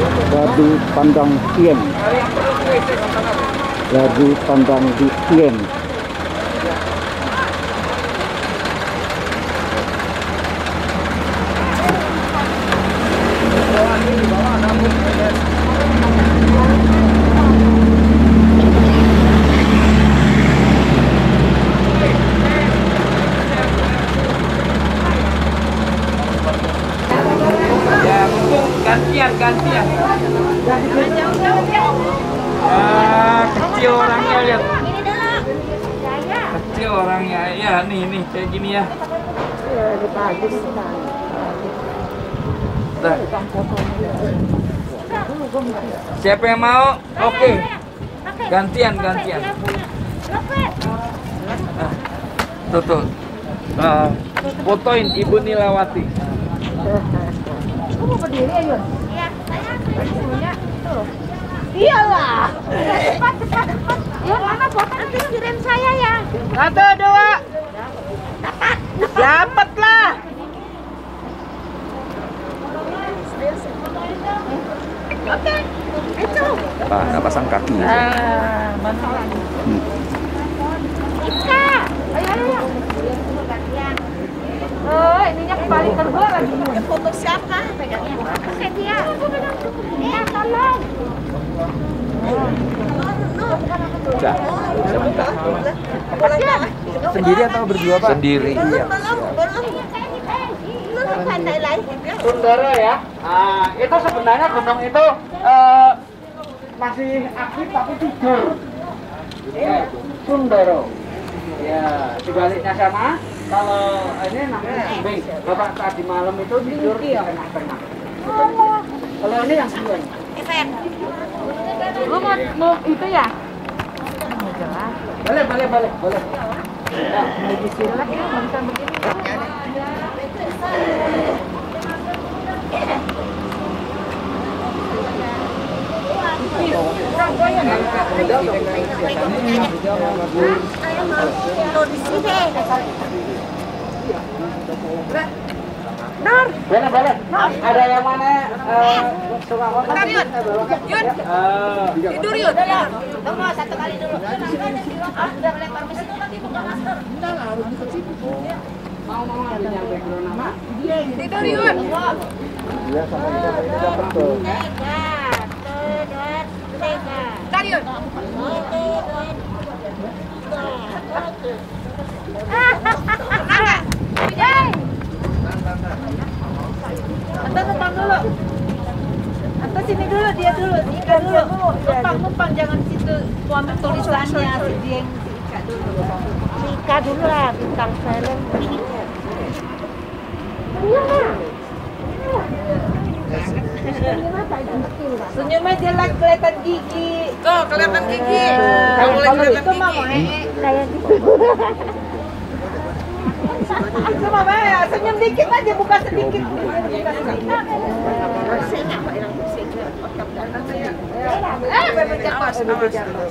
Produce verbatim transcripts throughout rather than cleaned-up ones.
Gardu Pandang Tien. Gardu Pandang di Tien. Gantian, gantian. Ah, kecil orangnya lihat. Kecil orangnya, ya nih nih kayak gini ya. Nah. Siapa yang mau? Oke. Gantian, gantian. Nah, tuh tuh. Nah, fotoin Ibu Nilawati. Kamu mau berdiri ya, Yun? Iya, saya. Tuh. Iyalah. Cepat, cepat, cepat. Yun, mana foto nanti kirim saya ya. Satu, dua. Dapat. Dapat lah. Oke. Itu. Ah, nggak pasang kaki. Ah, mana lagi? Hmm. Ika. Ayo, ayo, ayo. Oh, ininya kembali keluar lagi. Foto siapa? Pegangnya. Oke, dia. Dia, tolong. Udah. Sendiri atau berdua, Pak? Sendiri. Iya. Sundoro ya. Nah, itu sebenarnya gunung itu eh, masih aktif tapi tidur. Ini Sundoro. Ya, sebaliknya sama. Kalau ini namanya Sumbing. Bapak tadi malam itu tidur di tengah-tengah. Kalau ini yang dua. Lu mau, mau itu ya? Boleh, boleh, boleh, boleh. Ya. Lagi silat ya, bisa begini. Nur, boleh, boleh. Ada yang mana eh, suka foto? Yun, Yun, Eh, tidur Yun. Tunggu satu kali dulu. Ah, udah melempar mesin nanti buka masker. mau mau ada yang background nama? Tidur Yun. Iya, sama kita kita betul. Tiga, dua, tiga. Tar Yun. Hahaha. Anta numpang dulu. Anta sini dulu, dia dulu, si Ika dulu. Numpang, numpang, jangan situ mau ambil tulisannya, si Dieng, si Ika dulu. Si Ika dulu lah, bintang film. Senyumnya jelek, kelihatan gigi. Tuh, kelihatan gigi. Nah, Kamu lagi kalau kelihatan itu mah gigi. mau kayak gitu. Itu mama ya, senyum dikit aja, buka sedikit. Eh, bebek jatuh, bebek jatuh.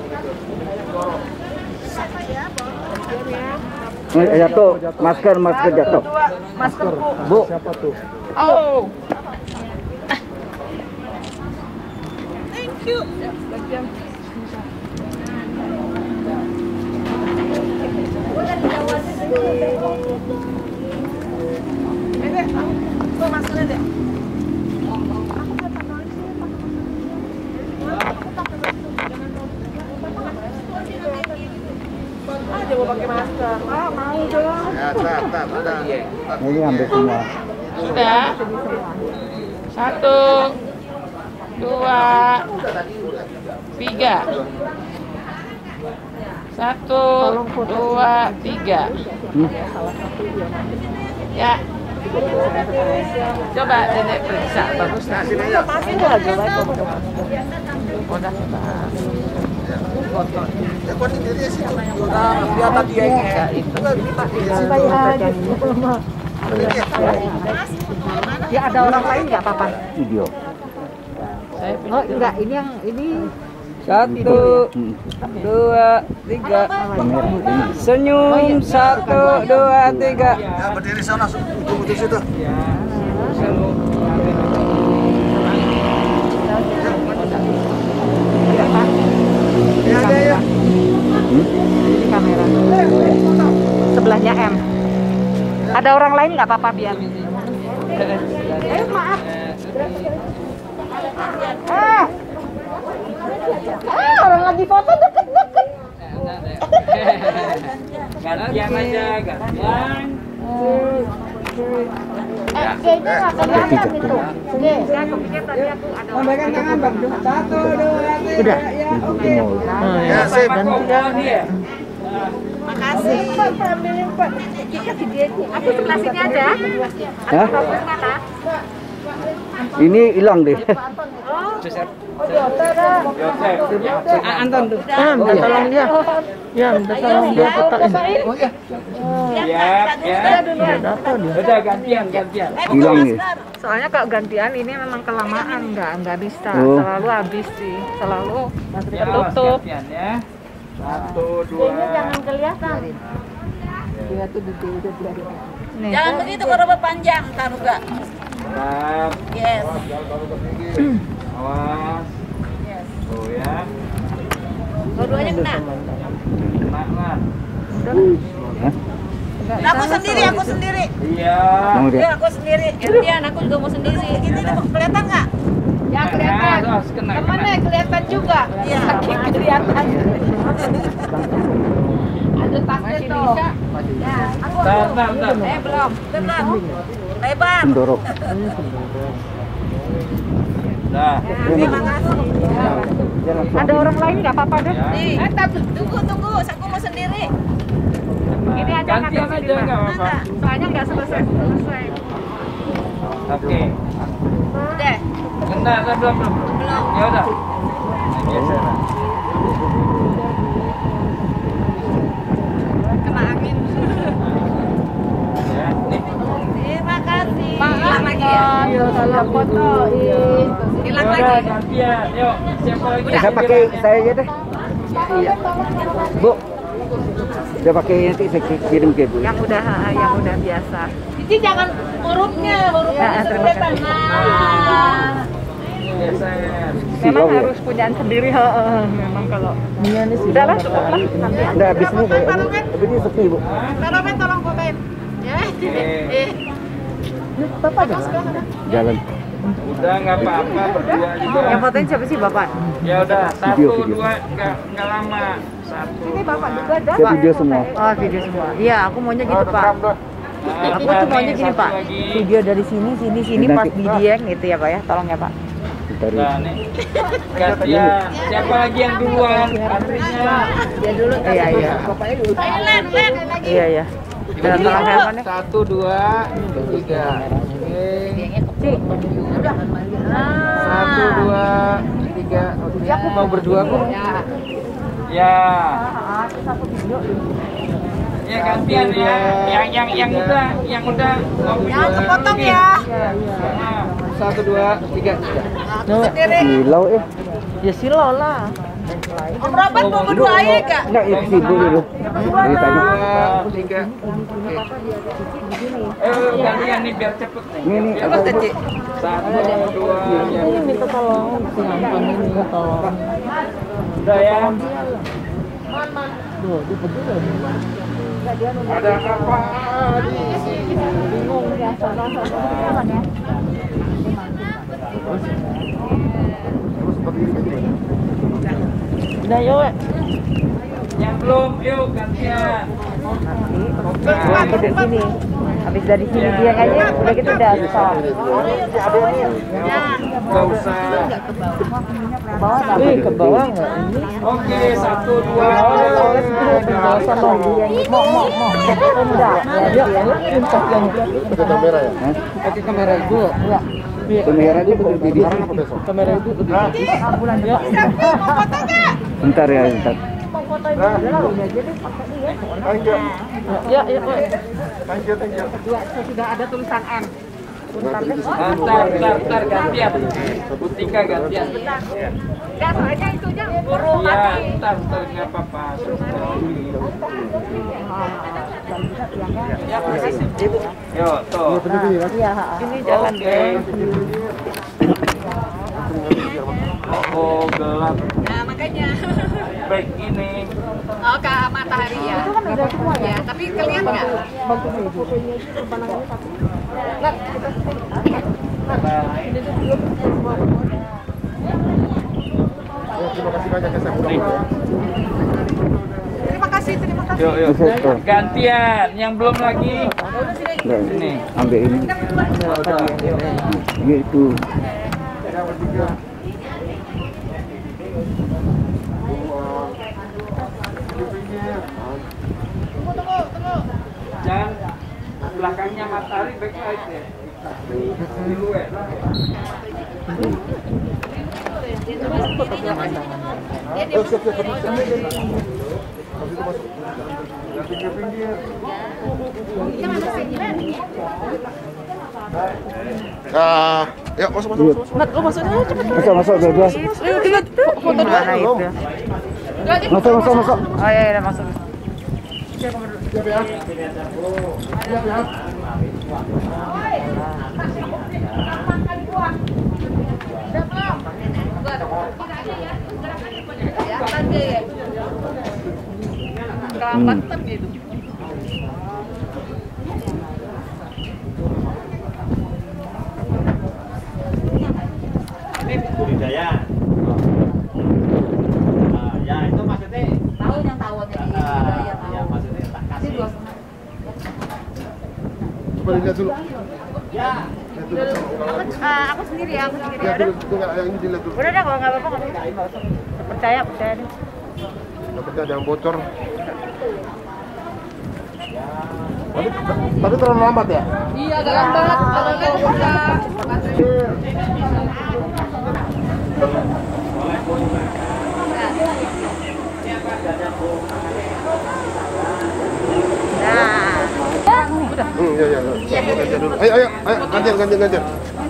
Eh, jatuh, masker, masker jatuh. Maskerku. Bu. Siapa tuh? Oh. Thank you. Bebek, tuh maskernya deh. Ah, dia mau pakai masker. Ah, mau dong. Ya, tak, tak, ada. Ini ambil semua. Sudah. Satu, dua, tiga. Satu, dua, tiga. Hmm. Ya. Coba Nenek periksa, bagus nggak? Udah, Ya, kau ini dari situ. Dia tadi ya itu. Ya ada orang lain nggak apa-apa? Video. Saya Oh enggak, ini yang ini Satu, Hmm. dua, tiga. Kamera ini. Senyum, satu, dua, tiga. Ya, berdiri sana, ujung-ujung situ. Ya M. Ada orang lain nggak apa-apa biar. Eh maaf. Ah. Ah, orang lagi foto deket-deket. Gantian aja, gantian. Eh, kayaknya nggak kelihatan itu. Oke, saya kepikir tadi aku ada. Memberikan tangan bang. Satu, dua, tiga. Udah. Ya, Itu oke. mau. Ya, sip. Makasih. Kita video aku sebelah sini aja. Hah? Fokus mana? Ini hilang deh. Anton tuh. Ah, minta tolong dia. Ya, minta tolong dia kotakin. Oh iya. Siap, ya. Udah gantian, gantian. Hilang nih. Soalnya kalau gantian ini memang kelamaan, nggak nggak bisa. Oh. Selalu habis sih, selalu Ya, awas tertutup. gantian ya. Satu, dua. kelihatan. Nih. Jangan begitu kalau panjang, taruh gak? Siap. Yes. Awas. Tuh ya. Dua-duanya kena. Kena lah. Hah? Aku sendiri, aku sendiri. Iya. Mau dia? Ya, aku sendiri. Gantian, aku juga mau sendiri. Ini kelihatan nggak? Ya kelihatan. Nah, terus kena, Temennya kena. kelihatan juga. Iya. Saking kelihatan. Ada tasnya tuh. Ya, aku. Bentar, bentar, bentar. Eh belum. Tenang. Lebar. Sendorok. Dah. Terima kasih. Ada orang lain nggak apa-apa deh. Nih, eh, tunggu, tunggu. Aku mau sendiri. Ini aja Gantian aja nggak apa-apa. Soalnya nggak selesai selesai. Oke. Udah. Bentar, bentar, belum, belum. Belum. Ya udah. Biasa lah. Kena angin. Ya, nih. Terima kasih. Maaf lagi ya. Iya, salah fotoin. Hilang Ya lagi. udah, gantian. Yuk, siapa lagi? Saya pakai saya aja deh. Iya. Bu. Saya pakai nanti saya kirim ke Bu. Yang udah yang udah biasa. Jadi jangan hurufnya, hurufnya Ya, terima kelihatan. kasih. Nah. Biasa. Memang Silau ya? harus punya sendiri, heeh. Memang kalau udahlah cukup lah. Nanti Udah habis nih kayak abu. Tapi ini sepi Bu. Tolong, tolong fotoin. Ya. Eh. Jalan. Udah nggak apa-apa berdua juga. yang fotoin siapa sih Bapak? Ya udah, satu, Video, video. dua, nggak nggak lama. Satu. Ini Bapak juga ada. Saya video semua. Oh, video semua. Iya, aku maunya gitu, Pak. Nah, Aku tuh maunya gini, satu Pak. lagi. Video dari sini, sini, sini Nanti. pas di Dieng gitu ya, Pak ya. Tolong ya, Pak. Bentar ya. Nah, nih. Gantian. Siapa lagi yang duluan? Antrinya. Dia dulu. Iya, iya. Len, Len. Iya, iya. Dalam tolong handphone-nya. Satu, dua, tiga. Oke. Cik. Satu, dua, tiga. Oke. Aku mau berdua kok. Ya. Ya. Ya gantian ya. Yang yang yang udah, yang udah. Jangan kepotong ya. Satu, dua, tiga. Sendiri. Silau eh. Ya silau lah. Om Robert mau berdua aja gak? Enggak, ya ke situ dulu. Dari tadi. Dua, tiga. Eh, gantian nih biar cepet nih. Ini nih Biar apa Bu? cepet. Satu, dua, Ini minta tolong si handphone ini tolong. udah ya. Ada apa di sini? Bingung ya, soalnya ya. Udah yuk. Yang belum, yuk gantian. Nanti dari sini. Habis dari sini dia aja udah gitu udah stop. Gak usah. Ke bawah tapi ke bawah enggak ini. Oke, satu, dua, Enggak usah mau dia mau mau mau. Enggak. Ya dia untuk yang Pakai kamera ya? Hah? pakai kamera itu. Iya. Kamera dia betul di Sekarang apa besok? Kamera itu ambulan ya. Bentar ya, bentar. Mau foto ini adalah udah aja deh pakai dia. Thank you. Ya, ya, Pak. Thank you, thank you. Dua sudah ada tulisan M. Bentar deh. Bentar, bentar, bentar, gantian. Tiga gantian. Enggak soalnya itunya buru Iya, mati. bentar, bentar, nggak apa-apa. Ya, yuk, tuh. Iya, ini jalan Oke. Oh, gelap. Nah, makanya lampunya. Baik ini. Oh, ke matahari ya. Itu kan udah semua ya. Ya, tapi kelihatan nggak? Bantu saya fotonya itu pemandangannya satu. Ya, terima kasih banyak ya, saya pulang. Terima kasih, terima kasih. Yuk, yuk. Bisa, tuh. Gantian, yang belum lagi. Nah, Ini. ambil ini. Ini itu. Jangan belakangnya matahari backlight ya. Di luar. Oh, siap, siap, siap. Yang pinggir-pinggir. Ah, yuk masuk masuk masuk. Nat, lo masuknya cepet. Masuk, masuk, dua-dua. Ayo kita foto dulu. Masuk, masuk, masuk. Oh iya, iya masuk. Siap ya. Siap ya. Kelambatan gitu. Ini budidaya. Nah, ya itu maksudnya Tahu yang tawonnya ini. ah, ya maksudnya tak kasih. Coba dilihat dulu. Ya. Lihat dulu. Aku sendiri, aku sendiri. Lihat dulu, tunggu yang ini dilihat dulu. Udah dah, kalau nggak apa-apa nggak apa-apa. Percaya, percaya nih. Takutnya ada yang bocor. Tadi, tadi terlalu lambat ya? Iya, agak lambat. Kalau nggak bisa. Hmm, ya, ya, ya. Gantian dulu. Ayo, ayo, ayo, gantian, gantian, gantian.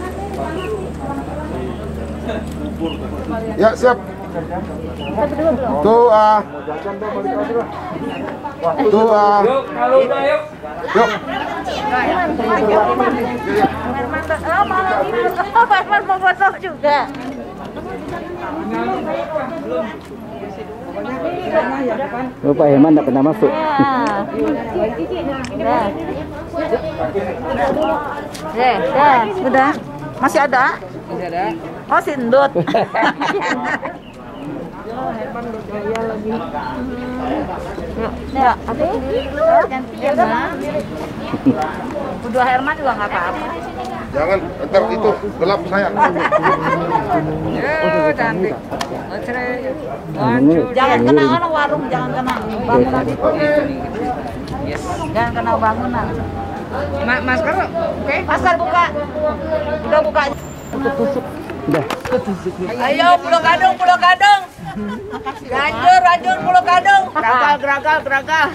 Ya, siap. Tuh, ah. Tuh, ah. Yuk, kalau udah yuk. Yuk. Oh, mau ini. Oh, Pak Herman mau foto juga. Oh, Pak Herman tidak pernah masuk. Ya. Ya, ya, sudah. Masih ada? Masih ada. Oh, sindut. Ya, ada gantian lah. Kedua Herman juga nggak apa-apa. Jangan, ntar itu gelap saya. Oh, cantik. Jangan kena orang warung, jangan kena bangunan itu. Yes. Jangan kena bangunan. Ma masker, oke? Pasar buka. Udah buka. Udah. Ayo, Pulau Gadung, Pulau Gadung. Ganjur, ganjur, Pulau Gadung. Geragal, geragal, geragal.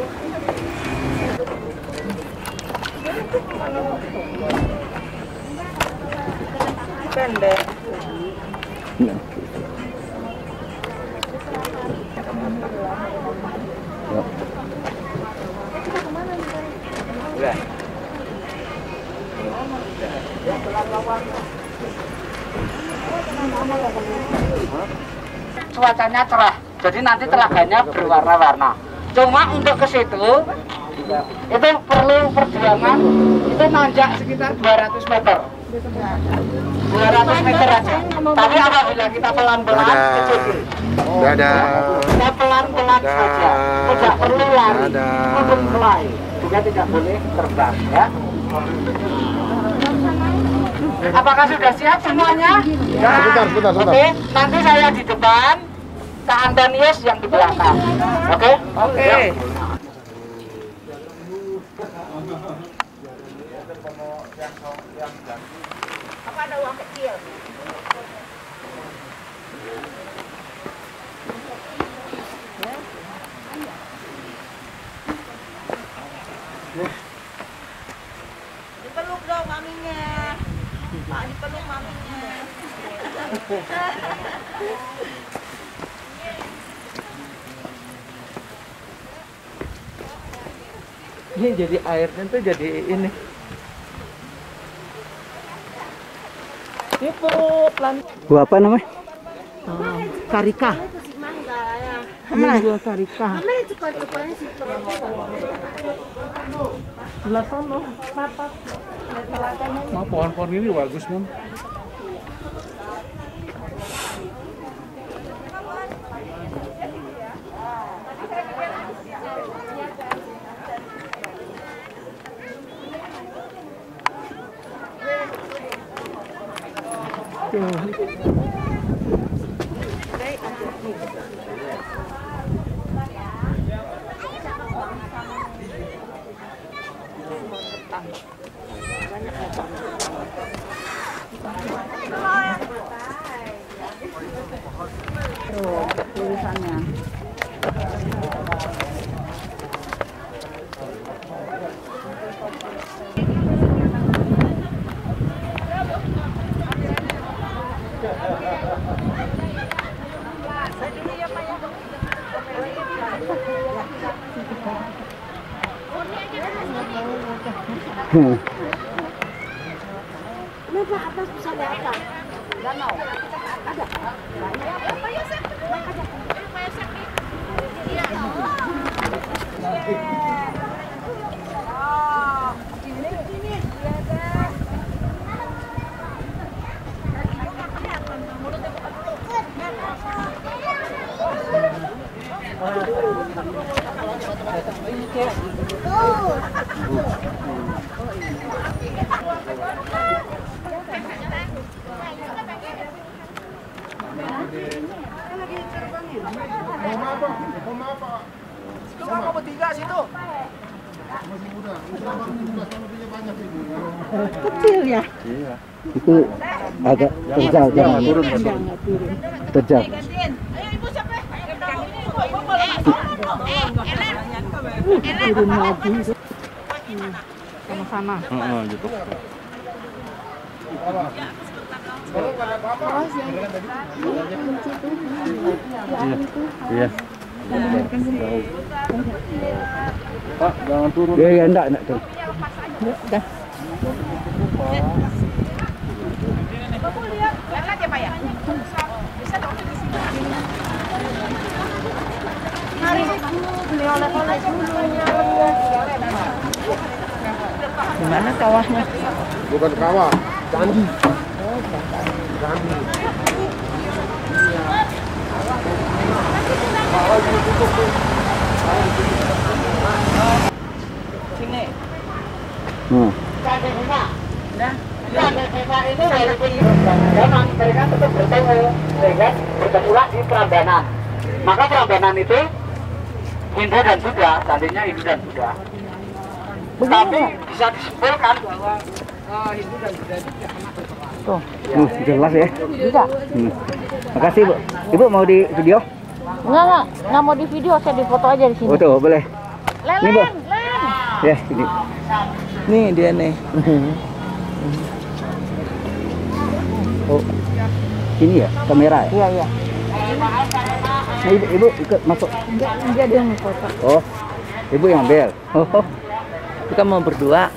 Pendek. Ya. Udah. Cuacanya cerah, jadi nanti telaganya berwarna-warna. Cuma untuk ke situ itu perlu perjuangan, itu nanjak sekitar dua ratus meter. dua ratus meter aja. Tapi apabila kita pelan-pelan Dadah. kecil. Dadah. Kita pelan-pelan saja, tidak perlu lari Dadah. untuk fly, juga tidak boleh terbang ya. Apakah sudah siap semuanya? Ya, sebentar, sebentar, sebentar. Oke, nanti saya di depan, Kak Antonius yang di belakang. Oke? Oke. Apa ada uang kecil? Dipeluk dong maminya. Pak, dipeluk maminya. Ini jadi airnya tuh jadi ini. Itu pelan. Buah apa namanya? Karika. Ini jual karika. Sebelah sana. Nah, pohon-pohon ini bagus, Mam. Tuh, tulisannya. Hmm. Kenapa atas bisa lihat apa? Danau. Ada. Sama bertiga situ. Kecil ya? Iya. Itu agak terjal jangan turun, Enggak, enggak turun. terjal. Turun lagi. Sama-sama. Heeh, gitu. Iya. Pak, jangan turun. Ya, ya enggak, enggak turun. Dah. Gimana kawahnya? Bukan kawah, candi. Candi. Sini. Hmm. Candi Bima. Nah, Candi Bima ini dari Prambanan, mereka tetap bertemu, sehingga bertemulah di Prambanan. Maka Prambanan itu Hindu dan Buddha, candinya Hindu dan Buddha. Tapi bisa disimpulkan bahwa uh, Hindu dan Buddha itu tidak pernah berperang. Tuh. Hmm, jelas ya. Bisa. Hmm. Makasih, Bu. Ibu mau di video? Enggak, enggak. Enggak mau di video, saya di foto aja di sini. Foto boleh. Len, Ini, Bu. Len, Len. Ya, ini. Nih dia nih. Oh. Ini ya, kamera ya? Iya, iya. Nah, ibu, ibu ikut masuk. Enggak, enggak dia mau foto. Oh. Ibu yang ambil. Oh. Kita mau berdua.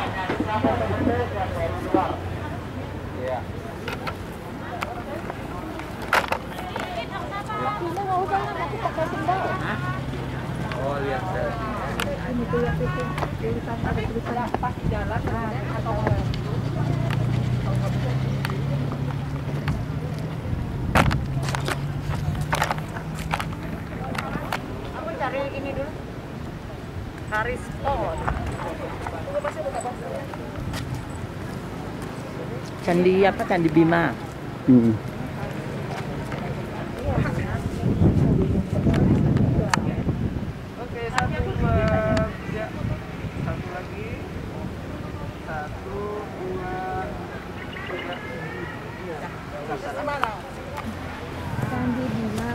Oh, lihat saya. Ini tuh yang itu tulisan ada tulisan pas di jalan atau aku cari ini dulu. Haris Spot. Candi apa? Candi Bima. Hmm. Oke, satu, dua, tiga. Satu lagi. Satu, dua, tiga. Iya. Mana? Candi Bima.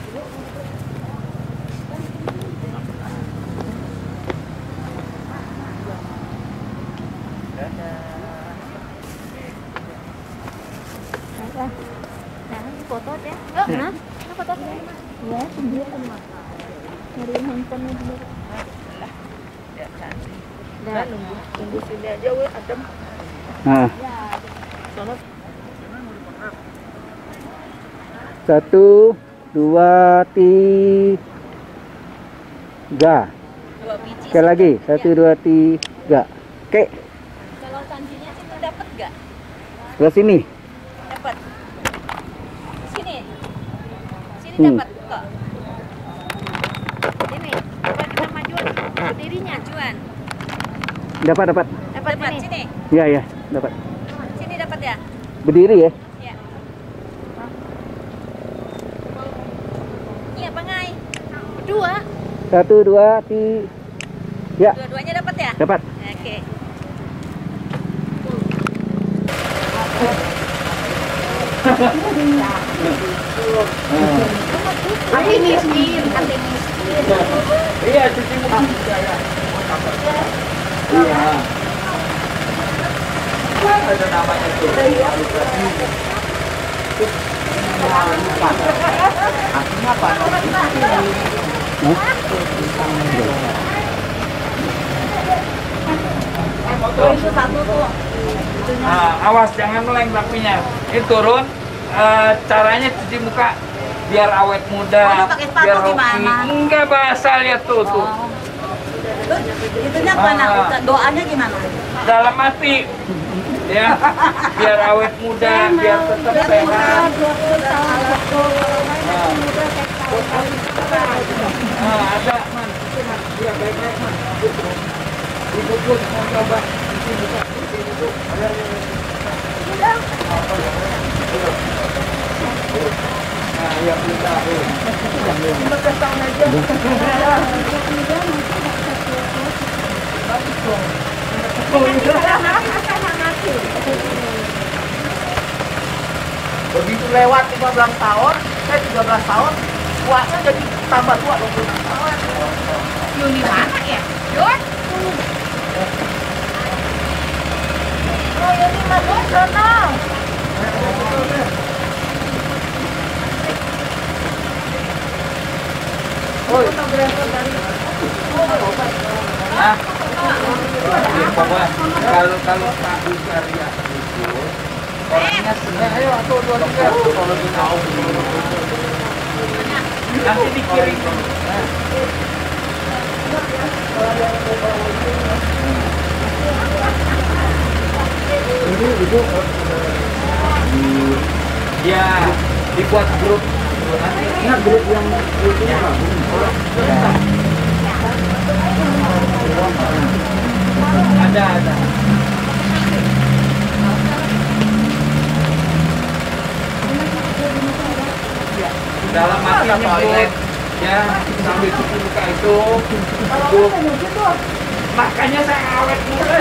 Nah, foto deh. Oh, nah, foto deh. Ya, sendiri sama. Dari handphone dulu. Ya candi. Dah. Nunggu, nunggu sini aja weh, adem. Nah, Sono satu, dua, tiga. Dua biji. Sekali lagi, satu, dua, tiga. Oke, Kalau tanjinya situ dapat nggak? sebelah sini. Dapat. Sini. Sini Hmm. dapat kok. Ini, coba kita majuan berdirinya. Majuan. Dapat, dapat. Dapat sini. Sini. Ya, ya, dapat. Sini dapat ya? Berdiri ya. Iya. Iya, Pangai. Dua. Satu, dua, tiga. Ya, Dua-duanya dapat ya? dapat. Oke. Hati miskin, hati miskin. Iya, cuci muka juga ya. Iya. Ada namanya tuh. Artinya apa? Nah, awas jangan meleng lapinya. Ini turun. eh, caranya cuci muka biar awet muda, Oh, pakai sepatu biar hoki. gimana? Enggak basah, lihat tuh tuh. Itunya apa, nak? Doanya gimana? Dalam hati ya, biar awet muda, biar tetap sehat. Nah, ada man, itu man, iya baik-baik man. Ibu pun mau coba cuci muka, cuci muka. Ada nah, iya kita. lima belas tahun aja. Begitu lewat lima belas tahun, saya tiga belas tahun, tuanya jadi tambah tua dua puluh enam tahun. Yuni mana ya? Yun? Oh, ini masuk sana. Nah, pokoknya kalau kalau tahu syariah itu orangnya senang. Ayo atau dua tiga kalau di tahu nanti dikirim. Itu itu ya dibuat grup nanti ingat grup yang itunya ada ada dalam hati nyebut ya sambil cuci muka itu itu makanya saya awet muda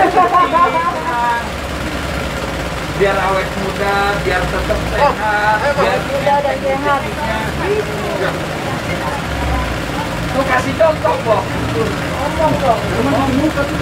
biar awet muda biar tetap sehat biar muda dan sehat tuh kasih contoh kok ngomong dong ngomong muka tuh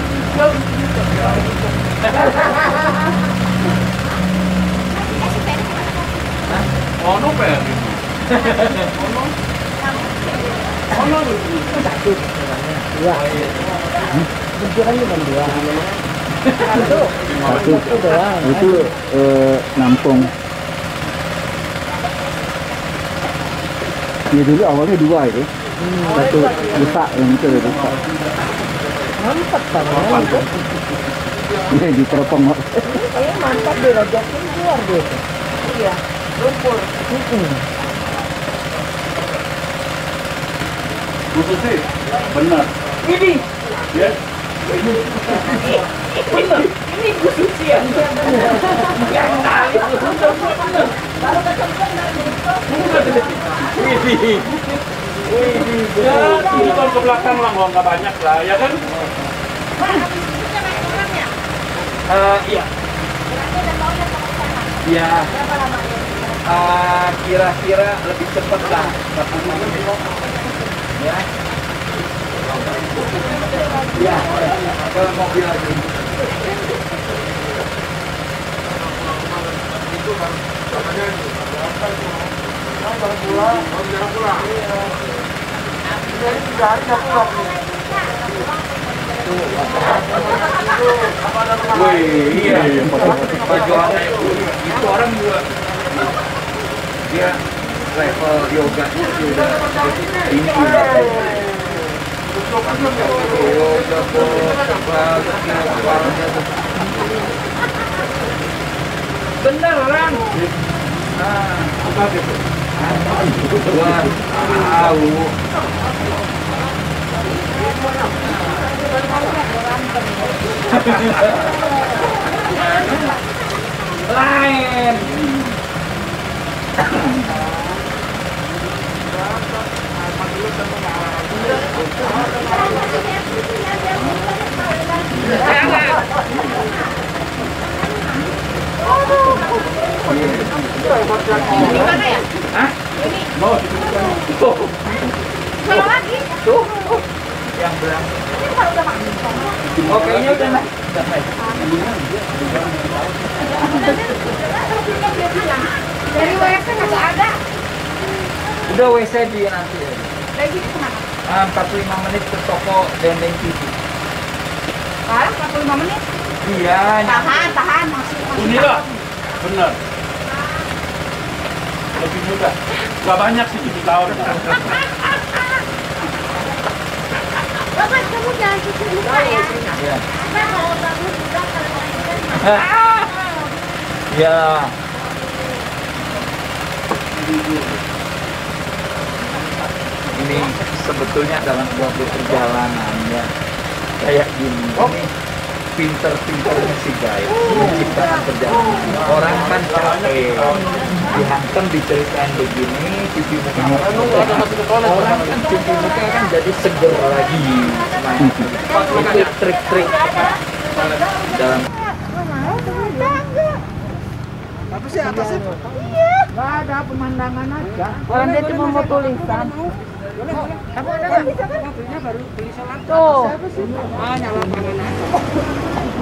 ono per ono ono satu dua bentukannya kan dua satu satu doang Itu eh, nampung. Ya dulu awalnya dua itu. Satu rusak, yang itu rusak. Mantap tangannya itu. Ini diteropong. Kayaknya mantap deh, rajakin keluar deh. Iya. Lumpur. Butuh sih, benar. ini Ya, bener ini Bu Suci ya yang tali Bu Suci bener baru Widih Widih ya ini tahun ke belakang lah nggak banyak lah ya kan uh, iya iya uh, kira-kira lebih cepat lah ya ya kalau mobil lagi itu kan katanya kan baru pulang, baru jarang pulang. Jadi tiga hari nggak pulang nih. wih iya perjuangan itu orang juga dia level yoga itu udah tinggi. Yoga bos, kepala, kepalanya tuh. Beneran. Nah, apa gitu? Wah, tahu. Lain. Di mana ya? Hah? Mau tuh. Kalau lagi? Tuh. Yang belang. Oh, kayaknya udah naik. Udah naik. Dari W C nggak ada. Udah W C di nanti. Dari sini kemana? Ah, empat puluh lima menit ke toko Dendeng T V. Sekarang empat puluh lima menit. Iya, Tahan, tahan masih. Ini lah, bener. Lebih mudah. Gak banyak sih tujuh tahun. Bapak, kamu jangan cuci muka ya. Iya. Karena kalau bagus juga kalau lain Ya. Ini sebetulnya dalam suatu perjalanan ya kayak gini. Ini pinter-pinternya si guys menciptakan perjalanan. Orang kan capek, dihantam diceritain begini, cuci muka orang kan cuci muka kan jadi seger lagi. Nah, itu trik-trik dalam. Apa sih atasnya? Nggak ada pemandangan aja. Orang dia cuma mau tulisan. Kamu ada nggak? Mobilnya baru beli sholat. Tuh. Ah, nyala tangan aja.